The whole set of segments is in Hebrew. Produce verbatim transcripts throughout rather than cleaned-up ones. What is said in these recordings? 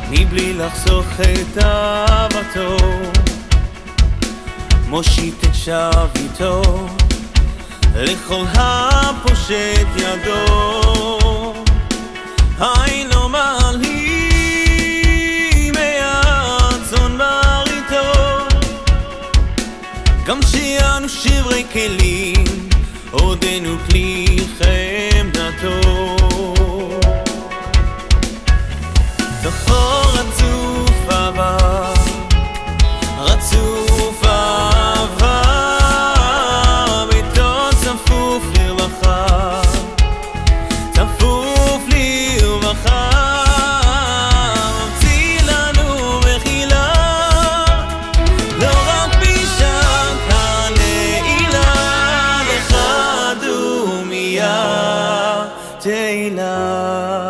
מבלי לחסוך את אהבתו, מושיט את שביתו לכל הפושט ידו. היינו מעלים מהצאן מרעיתו, גם שיענו שברי כלים עודנו כלי חמדתו. תוכו רצוף אהבה, רצוף אהבה, ביתו צפוף לרווחה, צפוף לרווחה. ממציא לנו מחילה, לא רק בשעת הנעילה, לך דומיה תהילה.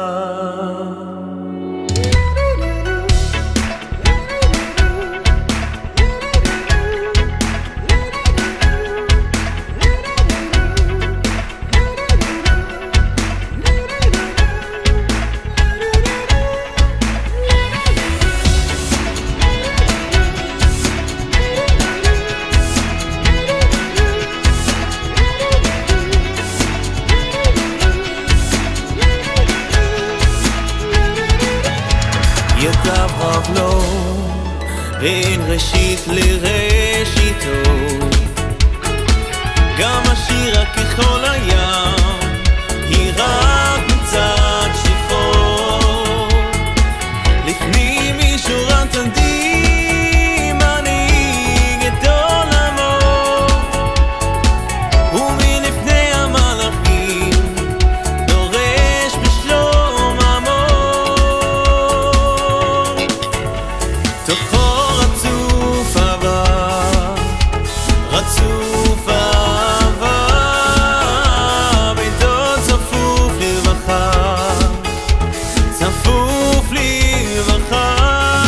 ידיו רב לו בין ראשית לראשיתו, גם השירה ככל הים היא רק מצד שפרו. לפנים משורת הדין מנהיג את עולמו, ומלפני המלאכים דורש בשלום עמו. תוכו רצוף אהבה, רצוף אהבה, ביתו צפוף לרווחה, צפוף לרווחה.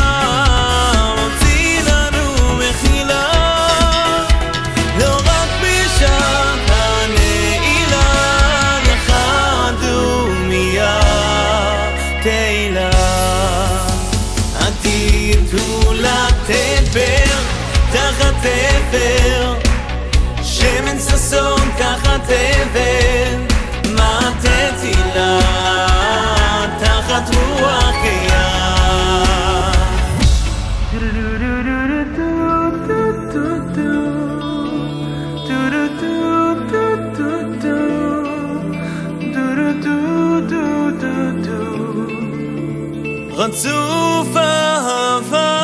ממציא לנו מחילה, לא רק בשעת הנעילה, לך דומיה תהילה. עתידו לתבר תחת תבר, שמן ששון תחת תבר, מטה תהילה תחת רוח רצוף אהבה.